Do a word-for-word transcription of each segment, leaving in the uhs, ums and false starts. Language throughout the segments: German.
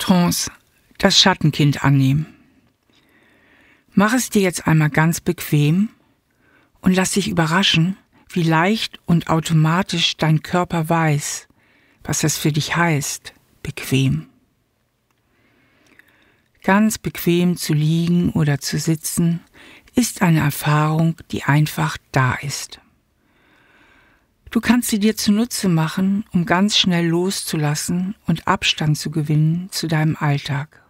Trance, das Schattenkind annehmen. Mach es dir jetzt einmal ganz bequem und lass dich überraschen, wie leicht und automatisch dein Körper weiß, was das für dich heißt, bequem. Ganz bequem zu liegen oder zu sitzen, ist eine Erfahrung, die einfach da ist. Du kannst sie dir zunutze machen, um ganz schnell loszulassen und Abstand zu gewinnen zu deinem Alltag.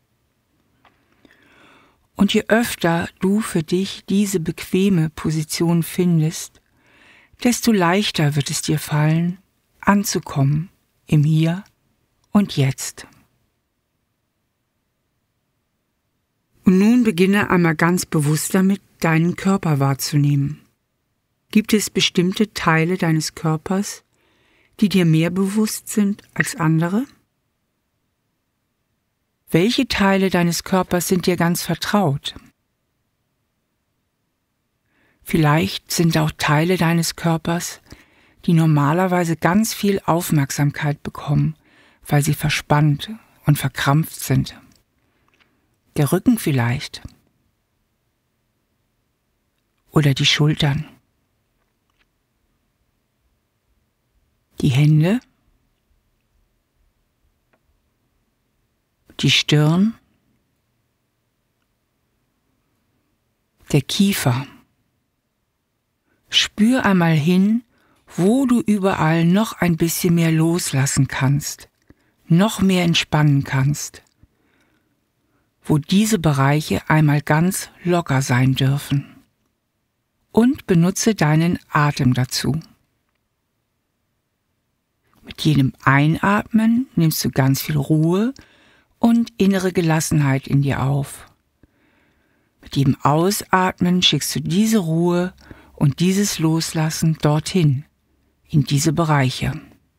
Und je öfter du für dich diese bequeme Position findest, desto leichter wird es dir fallen, anzukommen im Hier und Jetzt. Und nun beginne einmal ganz bewusst damit, deinen Körper wahrzunehmen. Gibt es bestimmte Teile deines Körpers, die dir mehr bewusst sind als andere? Welche Teile deines Körpers sind dir ganz vertraut? Vielleicht sind auch Teile deines Körpers, die normalerweise ganz viel Aufmerksamkeit bekommen, weil sie verspannt und verkrampft sind. Der Rücken vielleicht. Oder die Schultern. Die Hände. Die Stirn. Der Kiefer. Spür einmal hin, wo du überall noch ein bisschen mehr loslassen kannst, noch mehr entspannen kannst, wo diese Bereiche einmal ganz locker sein dürfen. Und benutze deinen Atem dazu. Mit jedem Einatmen nimmst du ganz viel Ruhe und innere Gelassenheit in dir auf. Mit jedem Ausatmen schickst du diese Ruhe und dieses Loslassen dorthin, in diese Bereiche.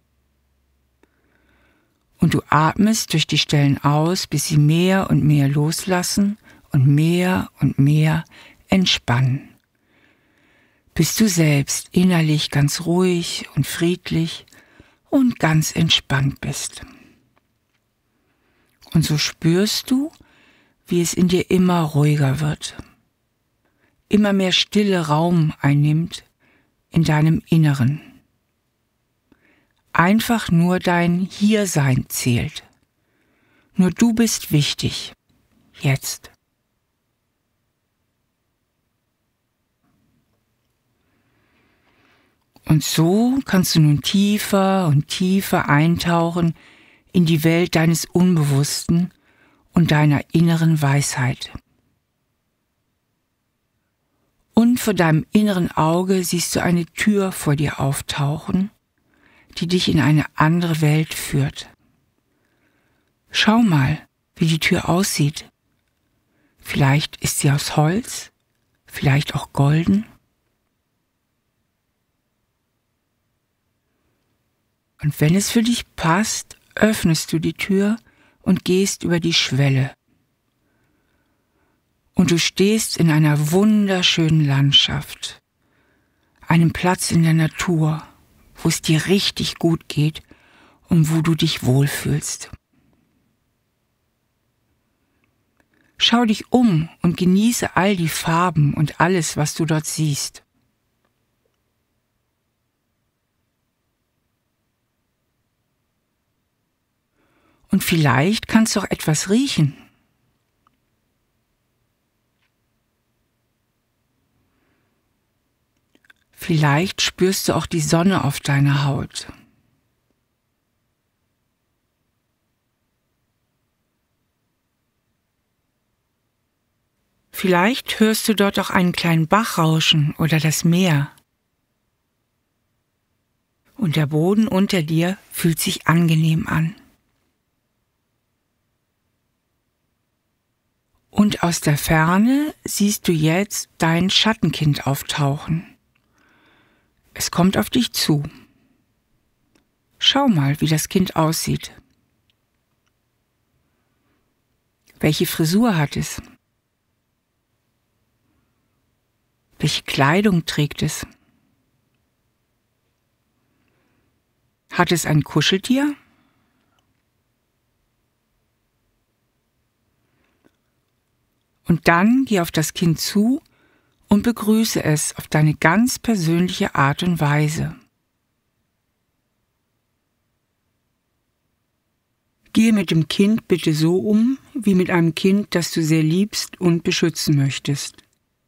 Und du atmest durch die Stellen aus, bis sie mehr und mehr loslassen und mehr und mehr entspannen. Bis du selbst innerlich ganz ruhig und friedlich und ganz entspannt bist. Und so spürst du, wie es in dir immer ruhiger wird, immer mehr stille Raum einnimmt in deinem Inneren. Einfach nur dein Hiersein zählt. Nur du bist wichtig. Jetzt. Und so kannst du nun tiefer und tiefer eintauchen in die Welt deines Unbewussten und deiner inneren Weisheit. Und vor deinem inneren Auge siehst du eine Tür vor dir auftauchen, die dich in eine andere Welt führt. Schau mal, wie die Tür aussieht. Vielleicht ist sie aus Holz, vielleicht auch golden. Und wenn es für dich passt, öffnest du die Tür und gehst über die Schwelle. Und du stehst in einer wunderschönen Landschaft, einem Platz in der Natur, wo es dir richtig gut geht und wo du dich wohlfühlst. Schau dich um und genieße all die Farben und alles, was du dort siehst. Und vielleicht kannst du auch etwas riechen. Vielleicht spürst du auch die Sonne auf deiner Haut. Vielleicht hörst du dort auch einen kleinen Bach rauschen oder das Meer. Und der Boden unter dir fühlt sich angenehm an. Und aus der Ferne siehst du jetzt dein Schattenkind auftauchen. Es kommt auf dich zu. Schau mal, wie das Kind aussieht. Welche Frisur hat es? Welche Kleidung trägt es? Hat es ein Kuscheltier? Und dann geh auf das Kind zu und begrüße es auf deine ganz persönliche Art und Weise. Gehe mit dem Kind bitte so um, wie mit einem Kind, das du sehr liebst und beschützen möchtest.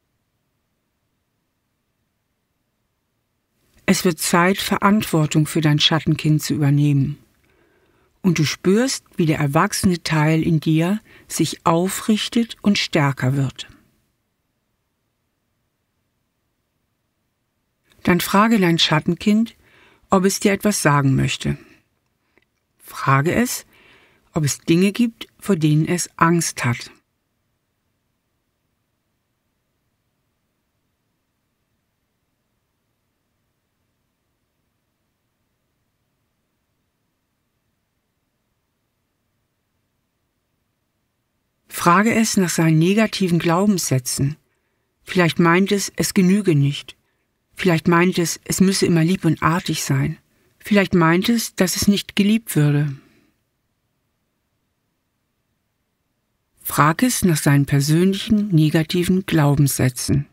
Es wird Zeit, Verantwortung für dein Schattenkind zu übernehmen. Und du spürst, wie der erwachsene Teil in dir sich aufrichtet und stärker wird. Dann frage dein Schattenkind, ob es dir etwas sagen möchte. Frage es, ob es Dinge gibt, vor denen es Angst hat. Frage es nach seinen negativen Glaubenssätzen. Vielleicht meint es, es genüge nicht. Vielleicht meint es, es müsse immer lieb und artig sein. Vielleicht meint es, dass es nicht geliebt würde. Frag es nach seinen persönlichen negativen Glaubenssätzen.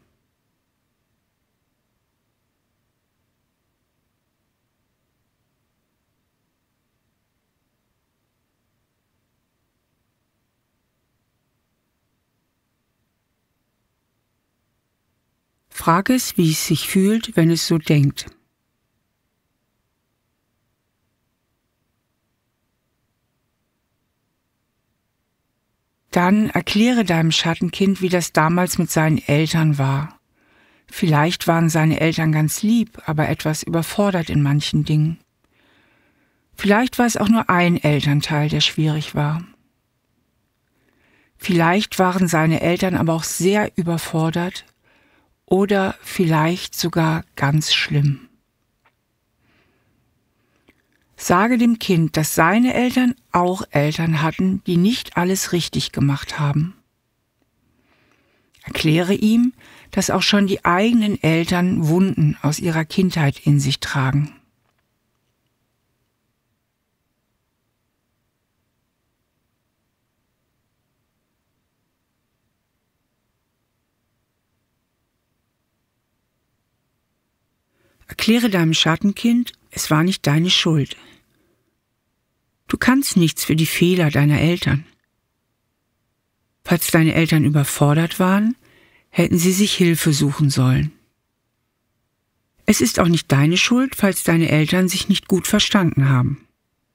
Frag es, wie es sich fühlt, wenn es so denkt. Dann erkläre deinem Schattenkind, wie das damals mit seinen Eltern war. Vielleicht waren seine Eltern ganz lieb, aber etwas überfordert in manchen Dingen. Vielleicht war es auch nur ein Elternteil, der schwierig war. Vielleicht waren seine Eltern aber auch sehr überfordert oder vielleicht sogar ganz schlimm. Sage dem Kind, dass seine Eltern auch Eltern hatten, die nicht alles richtig gemacht haben. Erkläre ihm, dass auch schon die eigenen Eltern Wunden aus ihrer Kindheit in sich tragen. Erkläre deinem Schattenkind, es war nicht deine Schuld. Du kannst nichts für die Fehler deiner Eltern. Falls deine Eltern überfordert waren, hätten sie sich Hilfe suchen sollen. Es ist auch nicht deine Schuld, falls deine Eltern sich nicht gut verstanden haben.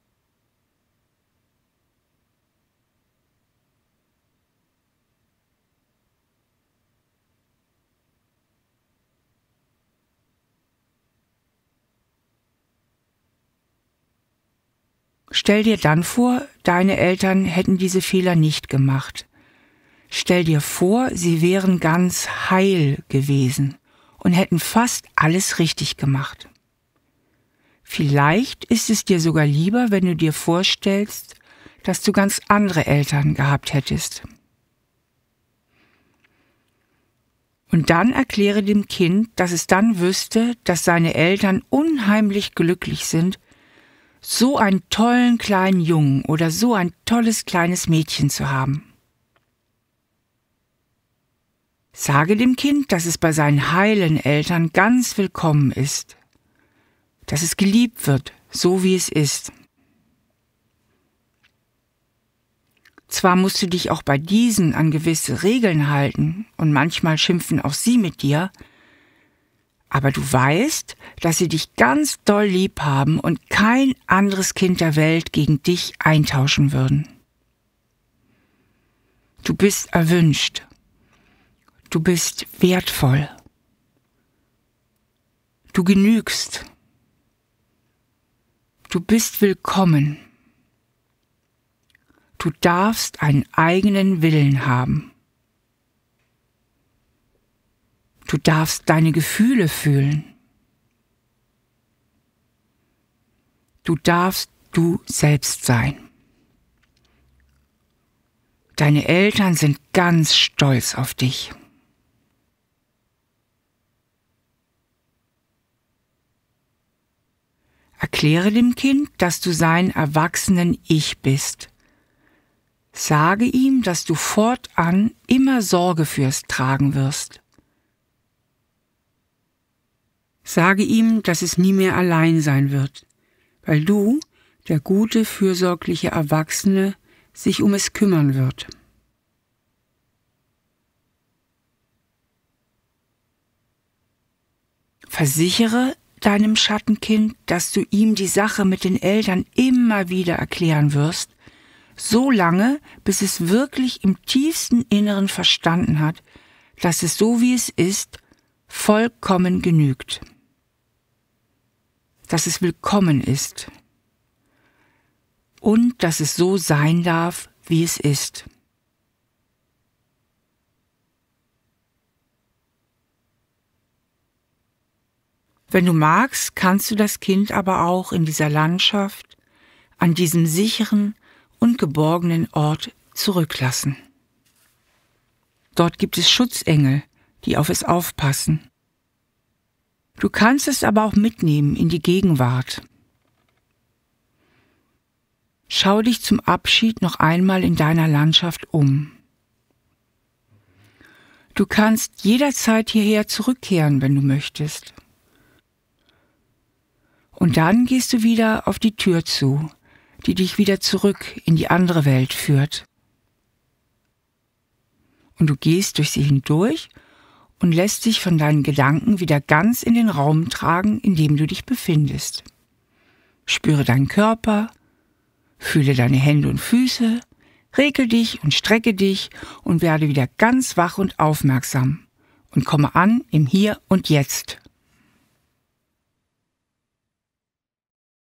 Stell dir dann vor, deine Eltern hätten diese Fehler nicht gemacht. Stell dir vor, sie wären ganz heil gewesen und hätten fast alles richtig gemacht. Vielleicht ist es dir sogar lieber, wenn du dir vorstellst, dass du ganz andere Eltern gehabt hättest. Und dann erkläre dem Kind, dass es dann wüsste, dass seine Eltern unheimlich glücklich sind, so einen tollen kleinen Jungen oder so ein tolles kleines Mädchen zu haben. Sage dem Kind, dass es bei seinen heilen Eltern ganz willkommen ist, dass es geliebt wird, so wie es ist. Zwar musst du dich auch bei diesen an gewisse Regeln halten und manchmal schimpfen auch sie mit dir, aber du weißt, dass sie dich ganz doll lieb haben und kein anderes Kind der Welt gegen dich eintauschen würden. Du bist erwünscht. Du bist wertvoll. Du genügst. Du bist willkommen. Du darfst einen eigenen Willen haben. Du darfst deine Gefühle fühlen. Du darfst du selbst sein. Deine Eltern sind ganz stolz auf dich. Erkläre dem Kind, dass du sein erwachsenen Ich bist. Sage ihm, dass du fortan immer Sorge für's tragen wirst. Sage ihm, dass es nie mehr allein sein wird, weil du, der gute, fürsorgliche Erwachsene, sich um es kümmern wird. Versichere deinem Schattenkind, dass du ihm die Sache mit den Eltern immer wieder erklären wirst, so lange, bis es wirklich im tiefsten Inneren verstanden hat, dass es so wie es ist, vollkommen genügt. Dass es willkommen ist. Und dass es so sein darf, wie es ist. Wenn du magst, kannst du das Kind aber auch in dieser Landschaft, an diesem sicheren und geborgenen Ort zurücklassen. Dort gibt es Schutzengel, die auf es aufpassen. Du kannst es aber auch mitnehmen in die Gegenwart. Schau dich zum Abschied noch einmal in deiner Landschaft um. Du kannst jederzeit hierher zurückkehren, wenn du möchtest. Und dann gehst du wieder auf die Tür zu, die dich wieder zurück in die andere Welt führt. Und du gehst durch sie hindurch und lässt dich von deinen Gedanken wieder ganz in den Raum tragen, in dem du dich befindest. Spüre deinen Körper, fühle deine Hände und Füße, regel dich und strecke dich und werde wieder ganz wach und aufmerksam und komme an im Hier und Jetzt.